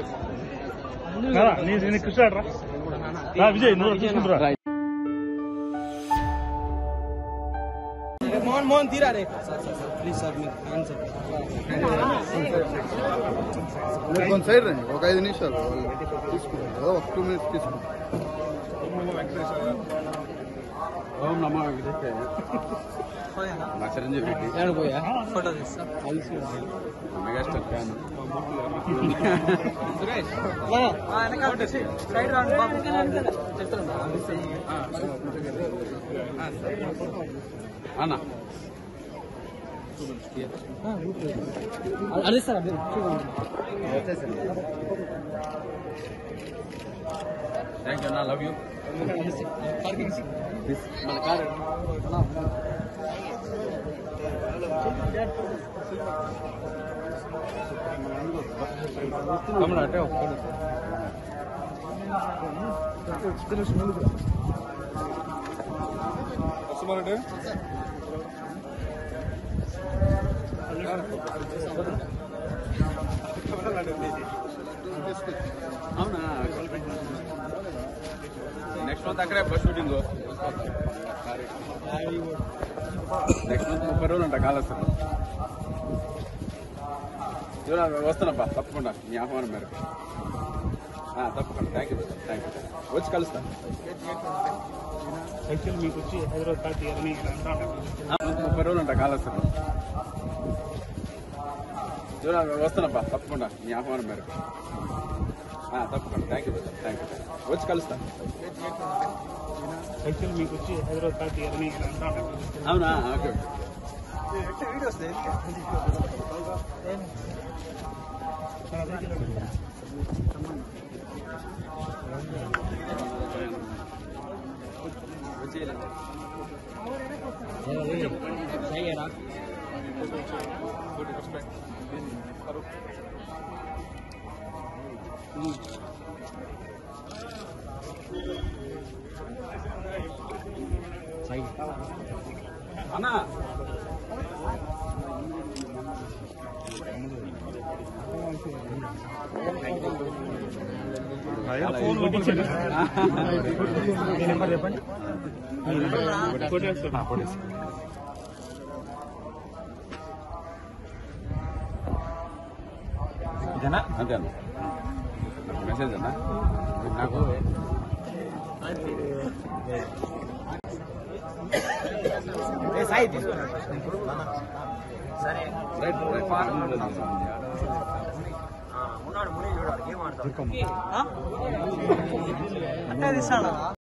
నేను కృష్ణ విజయ్ నువ్వు చూసుకుంటురా మోహన్ తీరా రే ప్లీజ్ సార్ మీరు కొంచెం సైడ్ రండి, ఒక 5 నిమిషాలు తీసుకుంటారు కదా, ఒక 2 minutes తీసుకుంటారు. ఓం నమో వెంకటేశాయ. మా చిరంజీవి రెడ్డి పోయా ఫోటో తీస్తా మెగాస్టార్ ఫ్యాన్. సైడ్ రాండి బాబు చెప్తున్నా అన్న అదే సార్ అదే థ్యాంక్ యూ అన్న, లవ్ యూ. మన కారు అంటే వస్తున్నారంటే అవునా, నెక్స్ట్ మంత్ అక్కడే బస్ షూటింగ్. నెక్స్ట్ మంత్ 30 రోజులు అంట కాళేశ్వరం. వస్తానబ్బా తప్పకుండా, మీ ఆహ్వానం మేరకు. తప్పకుండా, థ్యాంక్ యూ వచ్చి కలుస్తా. మీకు వచ్చి హైదరాబాద్ 30 రోజులు అంట కాళేశ్వరం. వస్తానబ్బా తప్పకుండా, మీ ఆహ్వానం మేరకు. తప్పకుండా, థ్యాంక్ యూ వచ్చి కలుస్తా. మీకు వచ్చి హైదరాబాద్ అవునా, ఓకే అన్నా చెప్పండి. ఇదేనా? అంతే అన్న, మెసేజ్ అన్నా నాకు. సాయి తీసుకున్నా సరే ఉన్నాడు ముని చూడాలి ఏం ఆడతాడు అంటే అది